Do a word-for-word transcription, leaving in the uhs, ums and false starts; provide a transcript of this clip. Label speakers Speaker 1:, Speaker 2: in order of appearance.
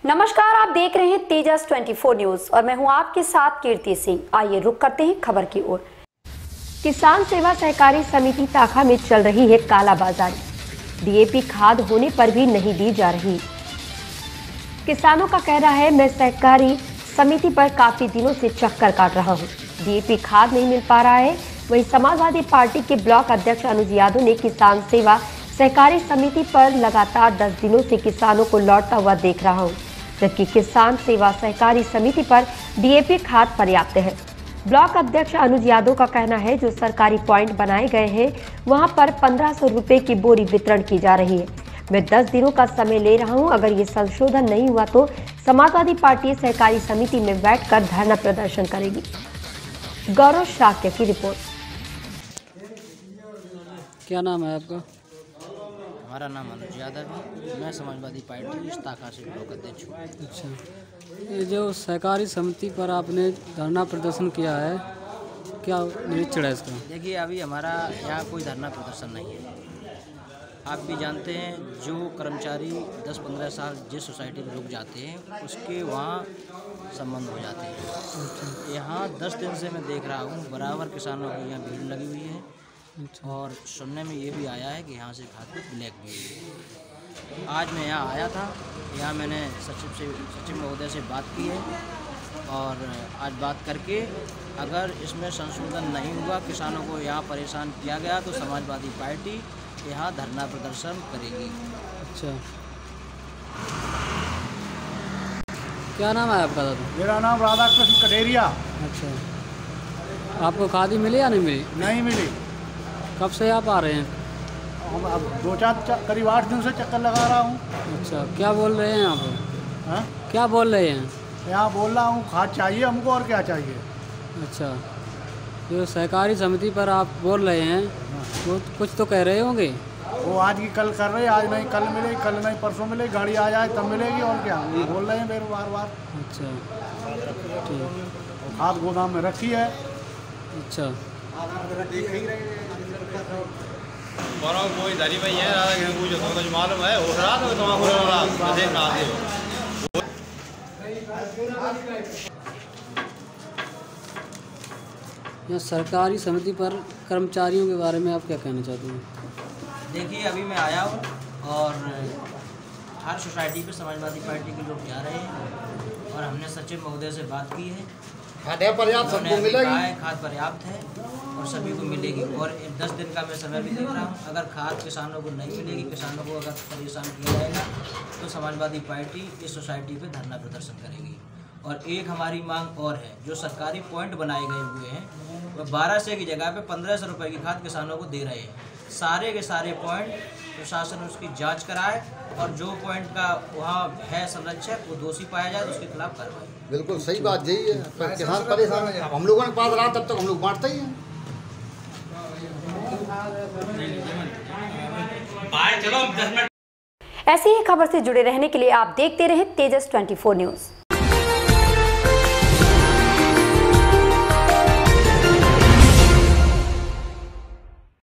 Speaker 1: नमस्कार, आप देख रहे हैं तेजस चौबीस न्यूज और मैं हूं आपके साथ कीर्ति सिंह। आइए रुक करते हैं खबर की ओर। किसान सेवा सहकारी समिति ताखा में चल रही है कालाबाजारी। डीएपी खाद होने पर भी नहीं दी जा रही। किसानों का कहना है, मैं सहकारी समिति पर काफी दिनों से चक्कर काट रहा हूं, डीएपी खाद नहीं मिल पा रहा है। वहीं समाजवादी पार्टी के ब्लॉक अध्यक्ष अनुज यादव ने किसान सेवा सहकारी समिति पर लगातार दस दिनों से किसानों को लौटता हुआ देख रहा हूं, जबकि किसान सेवा सहकारी समिति पर डीएपी खाद पर्याप्त है। ब्लॉक अध्यक्ष अनुज यादव का कहना है, जो सरकारी पॉइंट बनाए गए हैं वहां पर पंद्रह सौ रुपए की बोरी वितरण की जा रही है। मैं दस दिनों का समय ले रहा हूं, अगर ये संशोधन नहीं हुआ तो समाजवादी पार्टी सहकारी समिति में बैठकर धरना प्रदर्शन करेगी। गौरव शाक्य की रिपोर्ट।
Speaker 2: क्या नाम है आपका?
Speaker 3: हमारा नाम अनुज यादव है। मैं समाजवादी पार्टी इस ताखा से ब्लॉक अध्यक्ष हूँ।
Speaker 2: अच्छा, ये जो सहकारी समिति पर आपने धरना प्रदर्शन किया है, क्या निरीक्षण है इसका?
Speaker 3: देखिए, अभी हमारा यहाँ कोई धरना प्रदर्शन नहीं है। आप भी जानते हैं, जो कर्मचारी दस पंद्रह साल जिस सोसाइटी में रुक जाते हैं उसके वहाँ संबंध हो जाते हैं। यहाँ दस दिन से मैं देख रहा हूँ, बराबर किसानों की यहाँ भीड़ लगी हुई है। और सुनने में ये भी आया है कि यहाँ से खाद ब्लैक भी है। आज मैं यहाँ आया था, यहाँ मैंने सचिव से सचिव महोदय से बात की है और आज बात करके अगर इसमें संशोधन नहीं हुआ, किसानों को यहाँ परेशान किया गया, तो समाजवादी पार्टी यहाँ धरना प्रदर्शन करेगी।
Speaker 2: अच्छा, क्या नाम है आपका दादा?
Speaker 4: मेरा नाम राधा कृष्ण कटेरिया।
Speaker 2: अच्छा, आपको खादी मिली या नहीं मिली?
Speaker 4: नहीं मिली।
Speaker 2: कब से आप आ रहे हैं?
Speaker 4: हम अब दो चार करीब आठ दिन से चक्कर लगा रहा हूँ।
Speaker 2: अच्छा, क्या बोल रहे हैं यहाँ पर?
Speaker 4: हाँ,
Speaker 2: क्या बोल रहे हैं?
Speaker 4: यहाँ बोल रहा हूँ खाद चाहिए हमको, और क्या चाहिए।
Speaker 2: अच्छा, जो सहकारी समिति पर आप बोल रहे हैं वो कुछ तो कह रहे होंगे।
Speaker 4: वो आज की कल कर रहे, आज नहीं कल मिलेगी, कल नहीं परसों मिलेगी, गाड़ी आ जाए तब मिलेगी, और क्या बोल रहे हैं मेरे बार बार।
Speaker 2: अच्छा, ठीक।
Speaker 4: खाद गोदाम में रखी है।
Speaker 2: अच्छा,
Speaker 5: कोई धरी भाई है कुछ मालूम है हो रहा तो
Speaker 2: यहाँ सरकारी समिति पर कर्मचारियों के बारे में आप क्या कहना चाहते हैं?
Speaker 3: देखिए, अभी मैं आया हूँ और हर सोसाइटी पे समाजवादी पार्टी के लोग जा रहे हैं और हमने सचिव महोदय से बात की है।
Speaker 4: खाद पर्याप्त सबको मिलेगी।
Speaker 3: खाद पर्याप्त है और सभी को मिलेगी। और दस दिन का मैं समय भी देख रहा हूँ। अगर खाद किसानों को नहीं मिलेगी, किसानों को अगर परेशान किया जाएगा, तो समाजवादी पार्टी इस सोसाइटी पे धरना प्रदर्शन करेगी। और एक हमारी मांग और है, जो सरकारी पॉइंट बनाए गए हुए हैं वह बारह सौ की जगह पे पंद्रह सौ रुपये की खाद किसानों को दे रहे हैं। सारे के सारे पॉइंट प्रशासन उसकी जांच कराए और जो पॉइंट का वहाँ है संरक्षक वो दोषी पाया जाए तो उसके खिलाफ कार्रवाई।
Speaker 6: बिल्कुल सही बात यही है। किसान परेशान है, हम लोगों ने पास रहा तब तक हम लोग बांटते ही हैं।
Speaker 1: ऐसी ही खबर से जुड़े रहने के लिए आप देखते रहे तेजस चौबीस न्यूज।